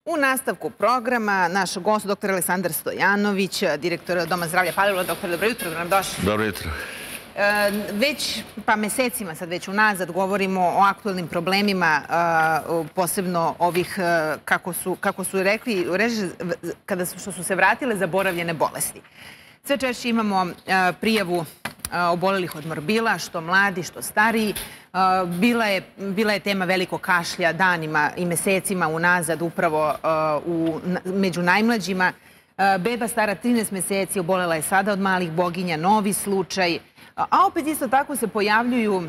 U nastavku programa naš gost, dr. Aleksandar Stojanović, direktor Doma zdravlja Palilula. Doktor, dobro jutro, da nam došli. Dobro jutro. Već mesecima, sad već unazad, govorimo o aktualnim problemima, posebno ovih, kako su rekli, što su se vratile zaboravljene bolesti. Sve češće imamo prijavu obolelih od morbila, što mladi, što stariji. Bila je tema velikog kašlja danima i mesecima unazad upravo među najmlađima. Beba stara 13 meseci obolela je sada od malih boginja, novi slučaj. A opet isto tako se pojavljuju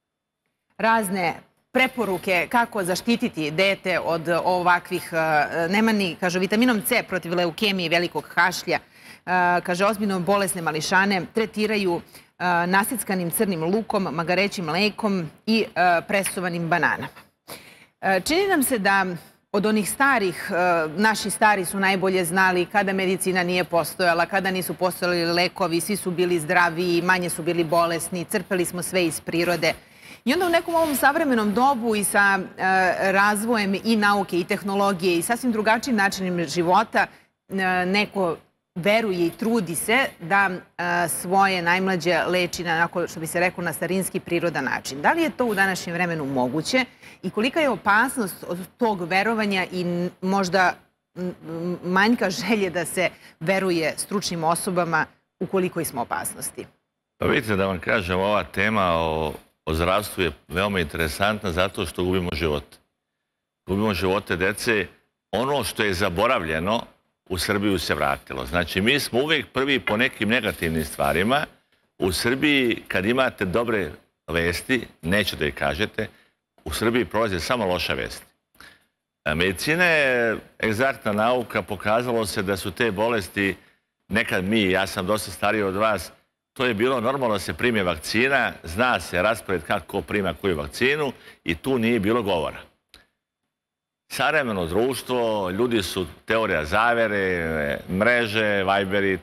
razne preporuke kako zaštititi dete od ovakvih nemani, kaže, vitaminom C protiv leukemije i velikog kašlja. Kaže, ozbiljno bolesne mališane tretiraju nasickanim crnim lukom, magarećim mlekom i presovanim bananama. Čini nam se da od onih starih, naši stari su najbolje znali kada medicina nije postojala, kada nisu postojali lekovi, svi su bili zdraviji, manje su bili bolesni, crpeli smo sve iz prirode. I onda u nekom ovom savremenom dobu i sa razvojem i nauke i tehnologije i sasvim drugačijim načinom života neko veruje i trudi se da svoje najmlađe leči na, što bi se reklo, na starinski prirodan način. Da li je to u današnjem vremenu moguće i kolika je opasnost od tog verovanja i možda manjka želje da se veruje stručnim osobama u kolikoj smo opasnosti? Pa vidite, da vam kažem, ova tema o zdravstvu je veoma interesantna zato što gubimo život. Gubimo živote dece. Ono što je zaboravljeno u Srbiju se vratilo. Znači, mi smo uvijek prvi po nekim negativnim stvarima. U Srbiji, kad imate dobre vesti, neće da ih kažete, u Srbiji prolaze samo loša vesti. Medicina je egzaktna nauka, pokazalo se da su te bolesti, nekad mi, ja sam dosta stariji od vas, to je bilo normalno da se prime vakcina, zna se raspored kako prima koju vakcinu i tu nije bilo govora. Savremeno društvo, ljudi su teorija zavere, mreže, vajberi,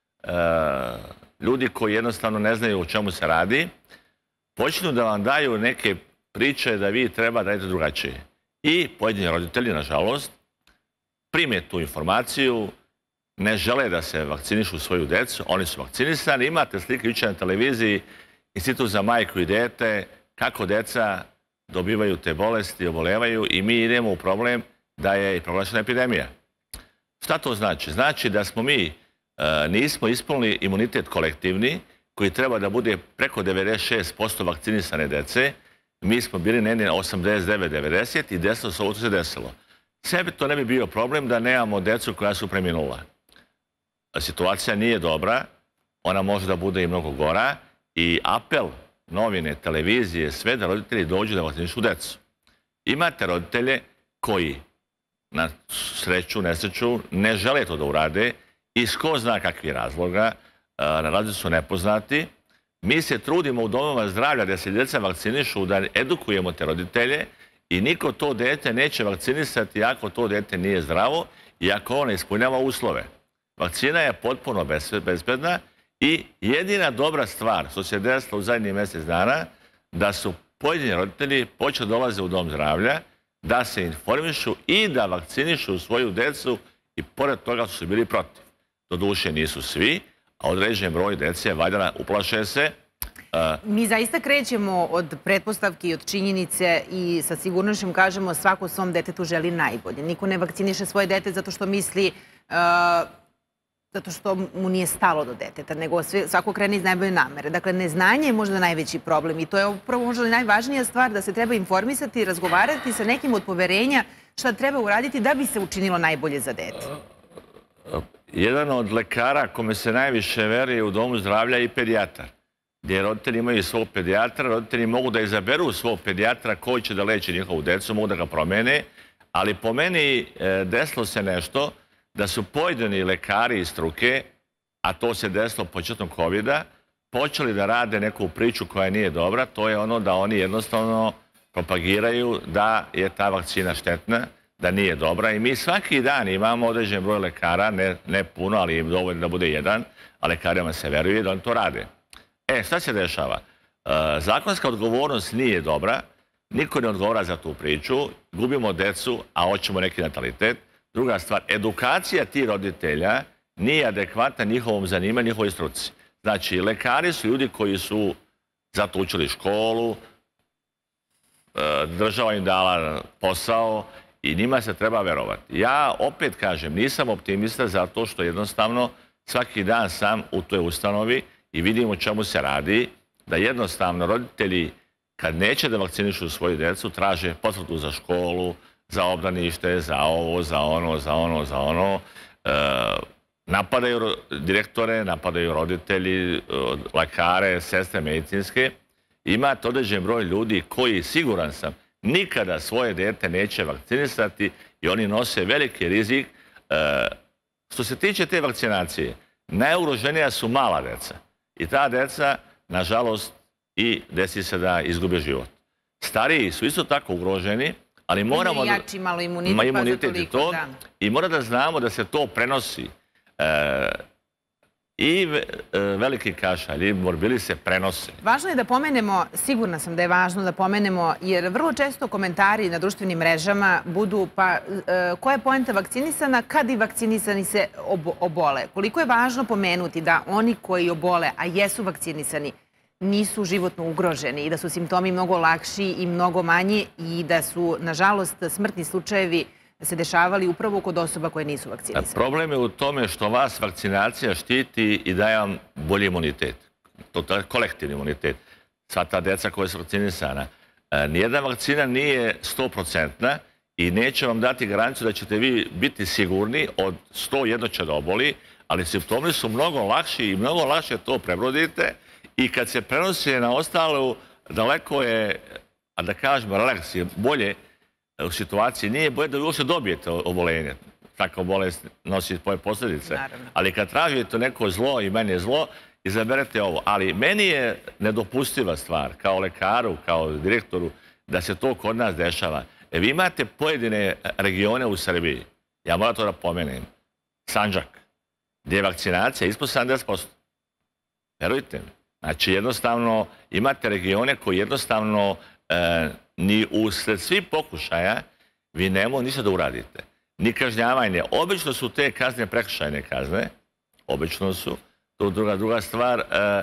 ljudi koji jednostavno ne znaju o čemu se radi, počnu da vam daju neke priče da vi treba da radite drugačije. I pojedini roditelji, nažalost, prime tu informaciju, ne žele da se vakcinišu svoju decu, oni su vakcinisani. Imate slike jučer na televiziji, Institut za majku i dete, kako deca dobivaju te bolesti, obolevaju i mi idemo u problem da je proglašena epidemija. Šta to znači? Znači da smo mi nismo ispunili imunitet kolektivni koji treba da bude preko 96% vakcinisane dece. Mi smo bili negdje 89-90 i desilo se ovo što se desilo. Sebi to ne bi bio problem da nemamo decu koja su preminula. Situacija nije dobra, ona može da bude i mnogo gora i apel novine, televizije, sve da roditelji dođu da vakcinišu decu. Imate roditelje koji, na sreću, nesreću, ne žele to da urade iz ko zna kakvih razloga, razlozi su nepoznati. Mi se trudimo u domovima zdravlja da se djeca vakcinišu, da edukujemo te roditelje i niko to dete neće vakcinisati ako to dete nije zdravo i ako ono ispunjava uslove. Vakcina je potpuno bezbedna i jedina dobra stvar što se desilo u zadnjih mjesec dana da su pojedini roditelji počeli dolaze u dom zdravlja, da se informišu i da vakcinišu svoju decu i pored toga su bili protiv. Doduše nisu svi, a određen broj dece valjda uplaše se. Mi zaista krećemo od pretpostavki i od činjenice i sa sigurnošću kažemo svako svom detetu želi najbolje. Niko ne vakciniše svoje dete zato što misli zato što mu nije stalo do deteta, nego svako krene iz najbolje namere. Dakle, neznanje je možda najveći problem i to je upravo možda najvažnija stvar da se treba informisati i razgovarati sa nekim od poverenja šta treba uraditi da bi se učinilo najbolje za dete. Jedan od lekara kome se najviše veruje u domu zdravlja je i pedijatar. Gdje roditelji imaju svog pedijatra, roditelji mogu da izaberu svog pedijatra koji će da leči njihovu decu, mogu da ga promene, ali po meni desilo se nešto da su pojedini lekari iz struke, a to se desilo početkom COVID-a, počeli da rade neku priču koja nije dobra, to je ono da oni jednostavno propagiraju da je ta vakcina štetna, da nije dobra i mi svaki dan imamo određen broj lekara, ne puno, ali im dovoljno da bude jedan, a lekarima se veruje da oni to rade. Šta se dešava? Zakonska odgovornost nije dobra, niko ne odgovara za tu priču, gubimo decu, a hoćemo neki natalitet. Druga stvar, edukacija tih roditelja nije adekvatna njihovom zanimanju, njihovoj struci. Znači, lekari su ljudi koji su zato učili školu, država im dala posao i njima se treba verovati. Ja opet kažem, nisam optimista zato što jednostavno svaki dan sam u toj ustanovi i vidim o čemu se radi, da jednostavno roditelji kad neće da vakcinišu svoju djecu traže potvrdu za školu, za obdanište, za ovo, za ono. Napadaju direktore, napadaju roditelji, lekare, sestre medicinske. Imate određen broj ljudi koji, siguran sam, nikada svoje dete neće vakcinisati i oni nose veliki rizik. Što se tiče te vakcinacije, najugroženija su mala deca. I ta deca, nažalost, i desi se da izgube život. Stariji su isto tako ugroženi, ali moramo... Jači malo imunitet, pa za toliko, da. I mora da znamo da se to prenosi. I veliki kašalj i morbili se prenose. Važno je da pomenemo, sigurna sam da je važno da pomenemo, jer vrlo često komentari na društvenim mrežama budu pa koja je poenta vakcinisana kad i vakcinisani se obole. Koliko je važno pomenuti da oni koji obole, a jesu vakcinisani, nisu životno ugroženi i da su simptomi mnogo lakši i mnogo manji i da su, nažalost, smrtni slučajevi se dešavali upravo kod osoba koje nisu vakcinisane. Problem je u tome što vas vakcinacija štiti i daje vam bolji imunitet. To je kolektivni imunitet. Sva ta deca koja su vakcinisana. Nijedna vakcina nije 100% i neće vam dati garanciju da ćete vi biti sigurni od 101 će da oboli, ali simptomi su mnogo lakši i mnogo lakše to prebrodite i kad se prenosi na ostalu, daleko je, a da kažemo, relaks je bolje u situaciji, nije bolje da vi uopšte dobijete obolenje. Takva bolest nosi svoje posljedice. Naravno. Ali kad tražite neko zlo i meni je zlo, izaberete ovo. Ali meni je nedopustiva stvar, kao lekaru, kao direktoru, da se to kod nas dešava. Vi imate pojedine regione u Srbiji, ja moram to da pomenem, Sandžak, gdje je vakcinacija ispod 70%. Verujte mi. Znači, jednostavno, imate regione koji jednostavno ni usled svih pokušaja vi nemo ništa da uradite. Ni kažnjavanje. Obično su te kazne prekršajne kazne. Obično su. To je druga stvar.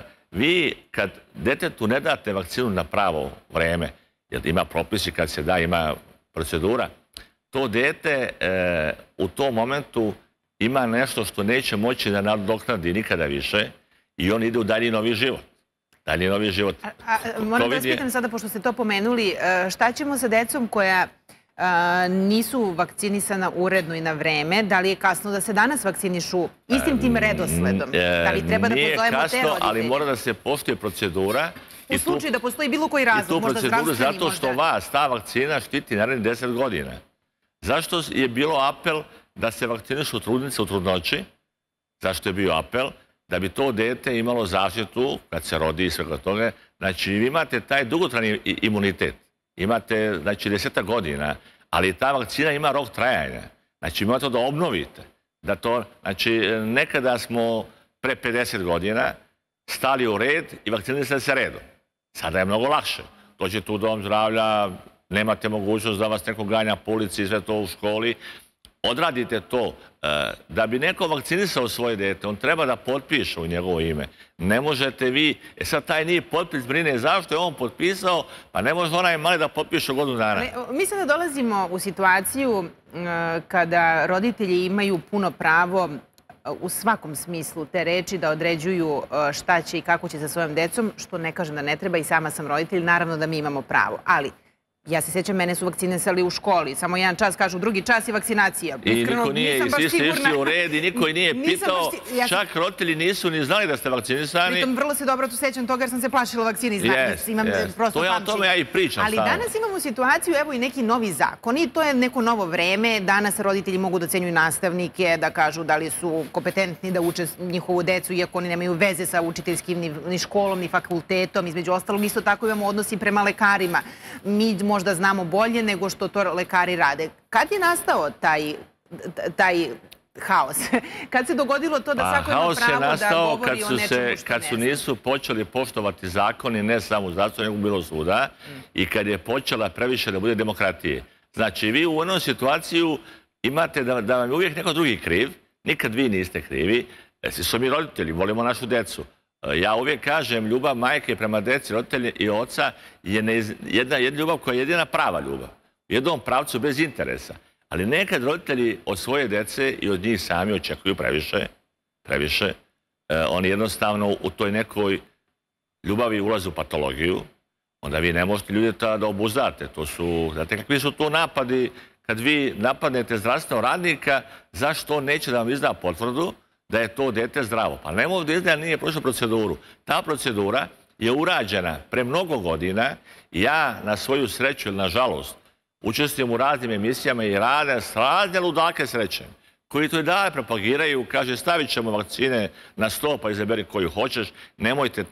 Vi kad detetu ne date vakcinu na pravo vreme, jer ima propisi kad se da, ima procedura, to dete u tom momentu ima nešto što neće moći da nadoknadi nikada više i on ide u dalji novi život. Dalje novi život. Moram da vas pitam sada, pošto ste to pomenuli, šta ćemo sa decom koja nisu vakcinisana uredno i na vreme? Da li je kasno da se danas vakcinišu istim tim redosledom? Da li treba da pozovemo te roditelje? Nije kasno, ali mora da se poštuje procedura. U slučaju da postoji bilo koji razlog, možda zdravstveni, možda... Zato što vas ta vakcina štiti narednih 10 godina. Zašto je bilo apel da se vakcinišu trudnice u trudnoći? Zašto je bio apel? Da bi to dete imalo zaštitu kad se rodi i svega toga. Znači, vi imate taj dugotrajni imunitet. Imate, znači, 10 godina, ali ta vakcina ima rok trajanja. Znači, imate da obnovite. Da to, znači, nekada smo pre 50 godina stali u red i vakcinisali se redom. Sada je mnogo lakše. Dođete u dom zdravlja, nemate mogućnost da vas neko ganja po ulici i sve to u školi. Odradite to. Da bi neko vakcinisao svoje dete, on treba da potpiše u njegovo ime. Ne možete vi, sad taj nije potpis brine zašto je on potpisao, pa ne može onaj mali da potpiše godinu dana. Mi sada dolazimo u situaciju kada roditelji imaju puno pravo u svakom smislu te reči da određuju šta će i kako će sa svojom decom, što ne kažem da ne treba, i sama sam roditelj, naravno da mi imamo pravo. Ali ja se sjećam, mene su vakcinisali u školi. Samo jedan čas kažu, drugi čas je vakcinacija. I niko nije, i svi ste išli u red i niko nije pitao. Čak roditelji nisu ni znali da ste vakcinisani. Pritom vrlo se dobro tu sjećam toga jer sam se plašila vakcini. Imam prosto pamćenje. O tome ja i pričam. Ali danas imamo situaciju, evo i neki novi zakon i to je neko novo vreme. Danas roditelji mogu da ocenjuju nastavnike, da kažu da li su kompetentni da uče njihovu decu, iako oni nemaju veze sa učiteljskim ni školom, ni fakultetom. Između ostalog, isto tako imamo odnos i prema lekarima. Mi možda znamo bolje nego što to lekari rade. Kad je nastao taj haos? Kad se dogodilo to da svako ima pravo da govori o nečemu što ne zna? Kad su nisu počeli poštovati zakoni, ne samo u zdravstvu, nego bilo svuda, i kad je počela previše da bude demokratije. Znači, vi u onom situaciju imate da vam je uvijek neko drugi kriv, nikad vi niste krivi. Svi smo mi roditelji, volimo našu decu. Ja uvijek kažem, ljubav majke prema deci, roditelji i oca je jedna ljubav koja je jedina prava ljubav. U jednom pravcu bez interesa. Ali nekad roditelji od svoje dece i od njih sami očekuju previše. Oni jednostavno u toj nekoj ljubavi ulaze u patologiju. Onda vi ne možete ljudi da obuzdate. Znate kakvi su to napadi kad vi napadnete zdravstvenog radnika, zašto on neće da vam izda potvrdu da je to dete zdravo? Pa ne mogu da izda, nije prošla proceduru. Ta procedura je urađena pre mnogo godina i ja na svoju sreću ili na žalost učestvujem u raznim emisijama i rade s razne ludake sreće, koji to i dalje propagiraju, kaže stavit ćemo vakcine na sto pa izaberi koju hoćeš, nemojte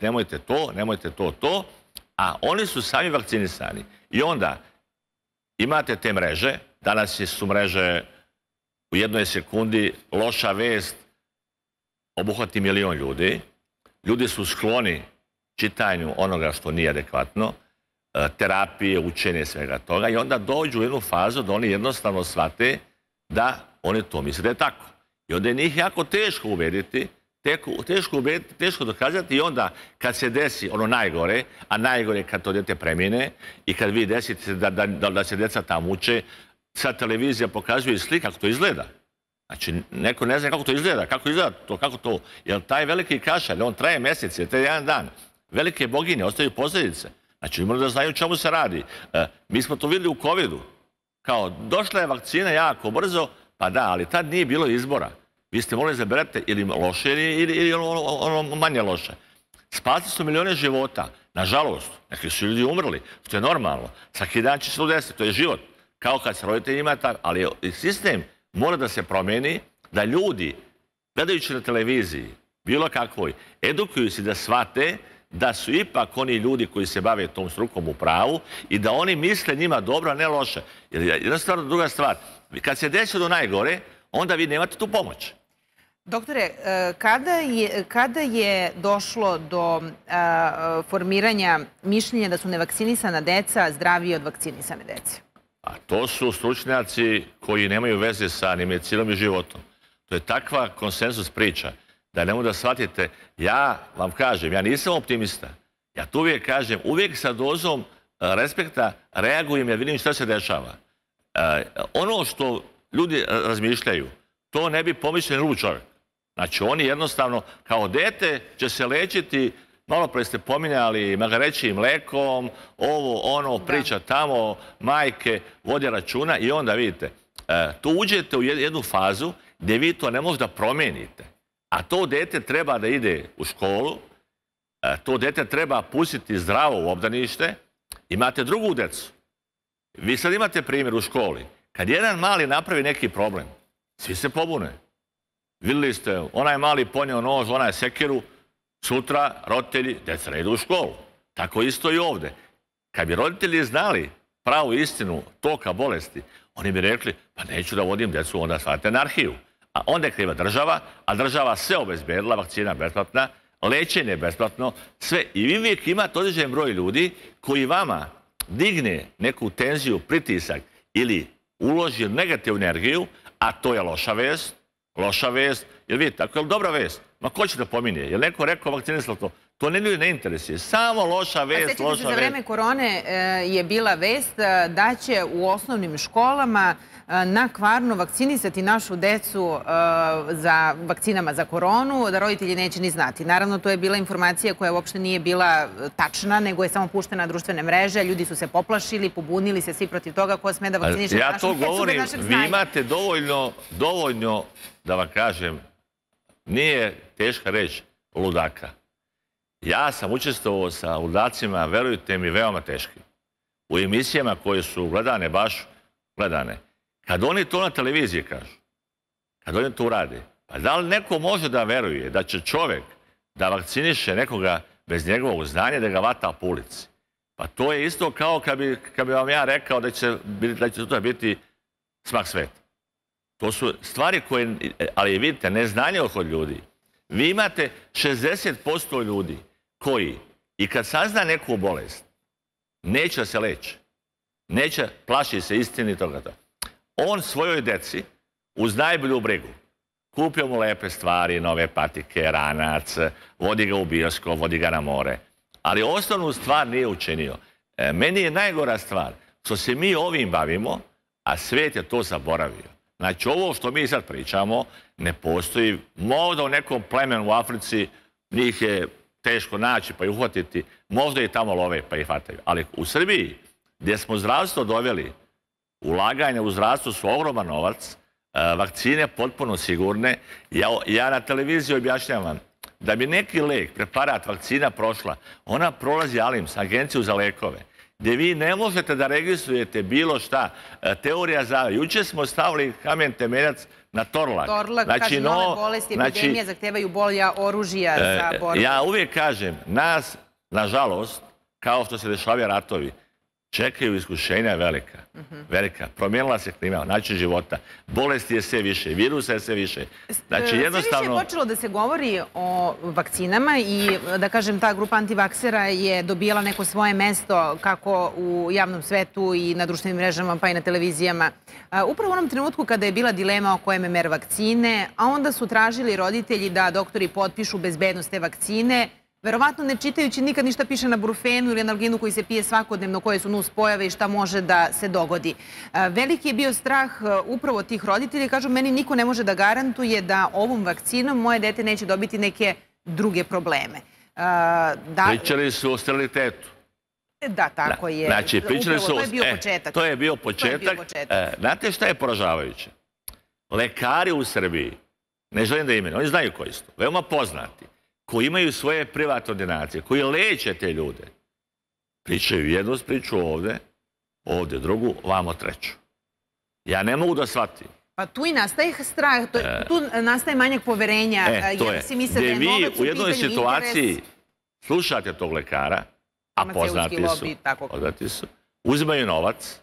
to, a oni su sami vakcinisani. I onda imate te mreže, danas su mreže u jednoj sekundi, loša vest obuhvati 1 milion ljudi, ljudi su skloni čitanju onoga što nije adekvatno, terapije, učenje, svega toga i onda dođu u jednu fazu da oni jednostavno shvate da oni to misle da je tako. I onda je njih jako teško ubediti, teško dokazati i onda kad se desi ono najgore, a najgore je kad to dete premine i kad vi desite da se deca tamo uče, sad televizija pokazuje slika kako to izgleda. Znači, neko ne zna kako to izgleda, kako to, jer taj veliki kašalj, on traje mjesece, to je jedan dan. Velike boginje ostaju posljedice. Znači, moraju da znaju o čemu se radi. Mi smo to vidjeli u COVID-u. Kao, došla je vakcina jako brzo, pa da, ali tad nije bilo izbora. Vi ste morali izaberati ili loše ili ono manje loše. Spasili su milione života. Nažalost, neki su ljudi umrli, što je normalno. Svaki dan će se desiti, to je život. Kao kad se roditelji ima, ali sistem mora da se promeni, da ljudi, gledajući na televiziji, bilo kakvoj, edukuju se da shvate da su ipak oni ljudi koji se bave tom strukom u pravu i da oni misle njima dobro, a ne loše. Jer jednostavno druga stvar, kad se desi do najgore, onda vi nemate tu pomoć. Doktore, kada je došlo do formiranja mišljenja da su nevakcinisana deca zdravije od vakcinisane dece? A to su stručnjaci koji nemaju veze sa ni medicinom i životom. To je takva konsenzus priča da ne mogu da shvatite. Ja vam kažem, ja nisam optimista. Ja to uvijek kažem, uvijek sa dozom respekta reagujem jer vidim šta se dešava. Ono što ljudi razmišljaju, to ne bi pomislio ni čovjek. Znači, oni jednostavno, kao dete će se lečiti, malo pre ste pominjali magarećim mlekom, ovo, ono, priča tamo, majke, vode računa i onda vidite, tu uđete u jednu fazu gdje vi to ne možete da promenite. A to dete treba da ide u školu, to dete treba pustiti zdravo u obdanište, imate drugu decu. Vi sad imate primjer u školi. Kad jedan mali napravi neki problem, svi se pobune. Vidjeli ste, onaj mali ponio nož, onaj sekiru, sutra roditelji, deca ne idu u školu. Tako isto i ovdje. Kad bi roditelji znali pravu istinu toka bolesti, oni bi rekli, pa neću da vodim decu, onda shvatite anarhiju. A onda je kriva država, a država sve obezbedila, vakcina besplatna, lečenje besplatno, sve. I vi uvijek imate određen broj ljudi koji vama digne neku tenziju, pritisak ili uloži negativnu energiju, a to je loša vest, jer vidite, tako je dobra vest, ma ko će da pominje? Je neko rekao vakcinisalo to? To ljudi ne interesuje, samo loša vest, loša vest. Za vreme korone je bila vest da će u osnovnim školama na Kvarnu vakcinisati našu decu za vakcinama za koronu, da roditelji neće ni znati. Naravno, to je bila informacija koja uopšte nije bila tačna, nego je samo puštena na društvene mreže. Ljudi su se poplašili, pobunili se svi protiv toga ko sme da vakciniše našu decu bez našeg znanja. Ja to govorim, vi imate dovoljno, da vam kažem, nije teška reč ludaka. Ja sam učestvovao sa ludacima, verujte mi, veoma teški. U emisijama koje su gledane, baš gledane. Kad oni to na televiziji kažu, kad oni to urade, pa da li neko može da veruje da će čovjek da vakciniše nekoga bez njegovog znanja, da ga vata po ulici? Pa to je isto kao kad bi vam ja rekao da će to biti smak sveta. To su stvari koje, ali vidite, neznanje oko ljudi. Vi imate 60% ljudi koji, i kad sazna neku bolest, neće da se leče. Neće, plaši se istini toga. On svojoj deci uz najbolju brigu. Kupio mu lepe stvari, nove patike, ranac, vodi ga u bioskop, vodi ga na more. Ali osnovnu stvar nije učinio. Meni je najgora stvar što se mi ovim bavimo, a svijet je to zaboravio. Znači, ovo što mi sad pričamo ne postoji. Možda u nekom plemenu u Africi njih je teško naći pa ih uhvatiti. Možda i tamo love pa ih hvataju. Ali u Srbiji, gdje smo zdravstvo doveli, ulaganja u zdravstvu su ogroman novac, vakcine potpuno sigurne. Ja na televiziji objašnjavam da bi neki lek, preparat, vakcina prošla, ona prolazi ALIMS, Agenciju za lekove, gdje vi ne možete da registrujete bilo šta. Teorija zavere. Jučer smo stavili kamen temeljac na Torlak. Torlak, kaže, nove bolesti, epidemije zahtevaju bolja oružja za borbu. Ja uvijek kažem, nas, nažalost, kao što se dešavaju ratovi, čekaju iskušenja velika. Velika. Promijenila se klima, način života. Bolesti je sve više, virusa je sve više. Znači, jednostavno... Sve više je počelo da se govori o vakcinama i, da kažem, ta grupa antivaksera je dobijala neko svoje mesto kako u javnom svetu i na društvenim mrežama pa i na televizijama. Upravo u onom trenutku kada je bila dilema oko MMR vakcine, a onda su tražili roditelji da doktori potpišu bezbednost te vakcine, verovatno ne čitajući nikad ništa piše na brufenu ili analginu koji se pije svakodnevno, koje su nuspojave i šta može da se dogodi. Veliki je bio strah upravo tih roditelja. Kažu, meni niko ne može da garantuje da ovom vakcinom moje dete neće dobiti neke druge probleme. Pričali su o sterilitetu. Da, tako je. Znači, pričali su... To je bio početak. To je bio početak. Znate šta je poražavajuće? Lekari u Srbiji, ne želim da imenujem, oni znaju koji su to, veoma poznati, koji imaju svoje privatne ordinacije, koji leče te ljude, pričaju jednu priču ovdje drugu, vamo treću. Ja ne mogu da shvatim. Pa tu i nastaje strah, tu nastaje manjak poverenja. To je. Gdje vi u jednoj situaciji slušate tog lekara, a poznati su, uzimaju novac,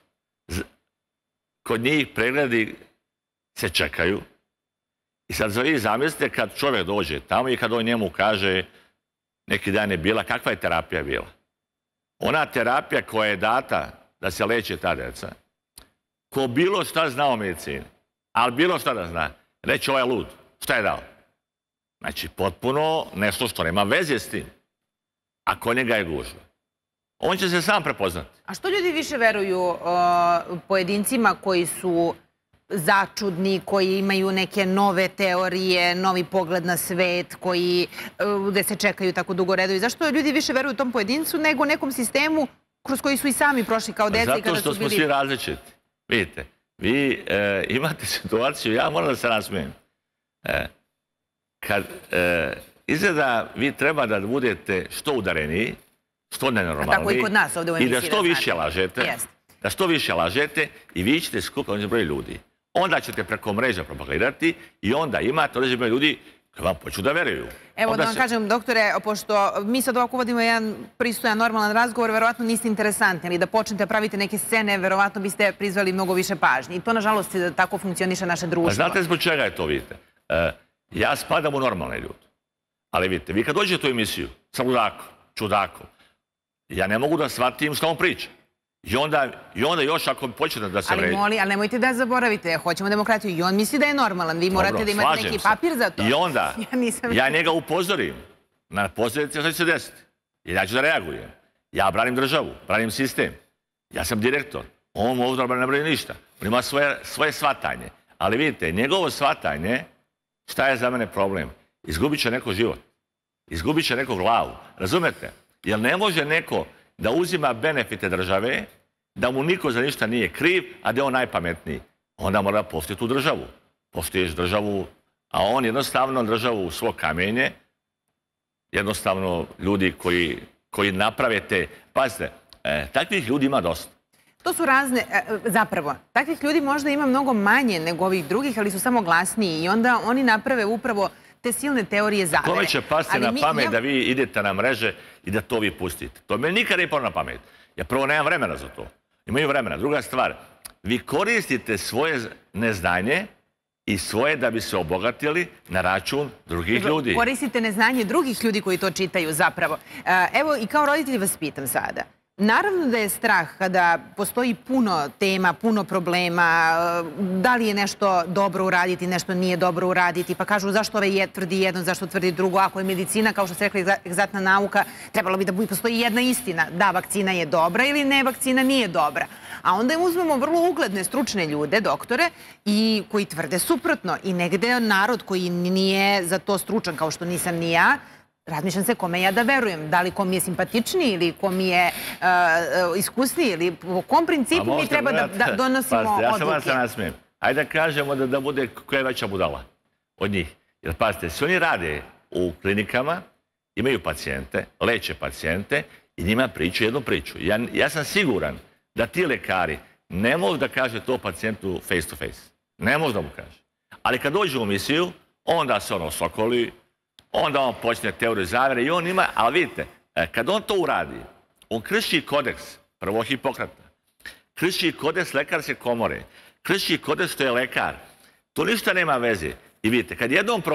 kod njih pregledi se čekaju. I sad vi zamislite kad čovjek dođe tamo i kad on njemu kaže neki dan je bila, kakva je terapija bila? Ona terapija koja je data da se leče ta deca, ko bilo šta zna o medicini, ali bilo šta da zna, reći ovaj lud, šta je dao? Znači, potpuno nešto što nema veze s tim. A ko njega je gužva. On će se sam prepoznati. A što ljudi više veruju pojedincima koji su začudni, koji imaju neke nove teorije, novi pogled na svet, gde se čekaju tako dugo redovi? Zašto ljudi više veruju tom pojedincu nego nekom sistemu kroz koji su i sami prošli kao deca? Zato što smo svi različiti. Vidite, vi imate situaciju, ja moram da se nasmijem. Kad izgleda vi treba da budete što udareniji, što nenormalniji. Tako i kod nas ovdje u emisiji. I da što više lažete. Da što više lažete i vi ćete skupiti određen broj ljudi. Onda ćete preko mreža propagirati i onda imate određen broj ljudi koji vam počnu da veruju. Evo da vam kažem, doktore, pošto mi sad ovako uvodimo jedan pristojan, normalan razgovor, verovatno niste interesantni, ali da počnete praviti neke scene, verovatno biste prizvali mnogo više pažnje. I to, nažalost, tako funkcioniše naše društvo. Znate zbog čega je to, vidite? Ja spadam u normalne ljude. Ali vidite, vi kad dođete u emisiju sa ludakom, čudakom, ja ne mogu da shvatim što on priča. I onda još ako počnete da se vređe. Ali nemojte da zaboravite, hoćemo demokratiju. I on misli da je normalan. Vi morate da imate neki papir za to. I onda ja njega upozorim na posljedice što će se desiti. Jer ja ću da reagujem. Ja branim državu, branim sistem. Ja sam direktor. On ovdje ne brani ništa. On ima svoje shvatanje. Ali vidite, njegovo shvatanje, šta je za mene problem? Izgubit će neko život. Izgubit će neko glavu. Razumete? Jer ne može neko da uzima benefite države, da mu niko za ništa nije kriv, a da je on najpametniji. Onda mora poštiti tu državu. Poštiješ državu, a on jednostavno državu u svo kamenje, jednostavno ljudi koji naprave te... Pazite, takvih ljudi ima dosta. To su razne, zapravo, takvih ljudi možda ima mnogo manje nego ovih drugih, ali su samo glasniji i onda oni naprave upravo te silne teorije zavere. Kome će pasti na pamet da vi idete na mreže i da to vi pustite? To me nikada nije palo na pamet. Ja prvo nemam vremena za to. Imaju vremena. Druga stvar, vi koristite svoje neznanje i svoje da bi se obogatili na račun drugih ljudi. Koristite neznanje drugih ljudi koji to čitaju zapravo. Evo i kao roditelji vas pitam sada. Naravno da je strah kada postoji puno tema, puno problema, da li je nešto dobro uraditi, nešto nije dobro uraditi, pa kažu zašto ovaj tvrdi jedno, zašto tvrdi drugo. Ako je medicina, kao što se rekla, egzaktna nauka, trebalo bi da postoji jedna istina. Da, vakcina je dobra ili ne, vakcina nije dobra. A onda uzmemo vrlo ugledne, stručne ljude, doktore, i koji tvrde suprotno. I negde narod koji nije za to stručan, kao što nisam ni ja, razmišljam se kome ja da verujem. Da li ko mi je simpatičniji ili ko mi je iskusniji ili po kom principu mi treba da donosimo odluke. Ja sam vas nasmijem. Ajde da kažemo da bude koja je veća budala od njih. Jer pazite, svi oni rade u klinikama, imaju pacijente, leče pacijente i njima pričaju jednu priču. Ja sam siguran da ti lekari ne mogu da kaže to pacijentu face to face. Ne mogu da mu kaže. Ali kad dođu u emisiju, onda se ono sokoli, onda on počne teoriju zavere i on ima, ali vidite, kad on to uradi, on krši kodeks, prvo Hipokrata, krši kodeks lekarske komore, krši kodeks što je lekar. To ništa nema veze. I vidite, kad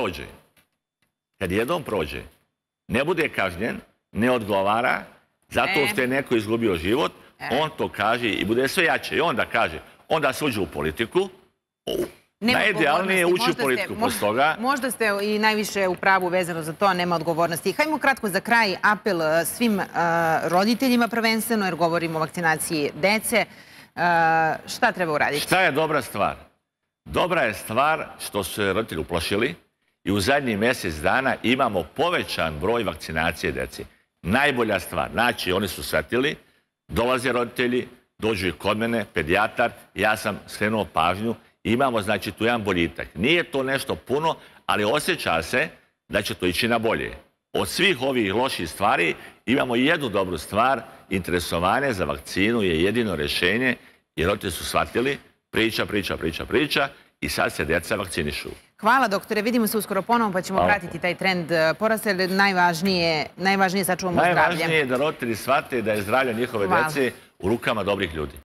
jednom prođe, ne bude kažnjen, ne odgovara, zato što je neko izgubio život, on to kaže i bude sve jače. I onda kaže, onda se uđe u politiku, najidealnije je ući u politiku posle toga. Možda ste i najviše u pravu vezano za to, nema odgovornosti. Hajdemo kratko za kraj apel svim roditeljima prvenstveno, jer govorimo o vakcinaciji dece. Šta treba uraditi? Šta je dobra stvar? Dobra je stvar što su se roditelji uplašili i u zadnjih mjesec dana imamo povećan broj vakcinacije dece. Najbolja stvar. Znači, oni su shvatili, dolaze roditelji, dođu i kod mene, pedijatar, ja sam skrenuo pažnju. Imamo, znači, tu jedan boljitak. Nije to nešto puno, ali osjeća se da će to ići na bolje. Od svih ovih loših stvari imamo jednu dobru stvar. Interesovanje za vakcinu je jedino rješenje, jer roditelji su shvatili priča i sad se djeca vakcinišu. Hvala, doktore. Vidimo se uskoro ponovo, pa ćemo pratiti taj trend porasta, jer najvažnije sačuvamo zdravlje. Najvažnije je da roditelji shvate da je zdravlje njihove djece u rukama dobrih ljudi.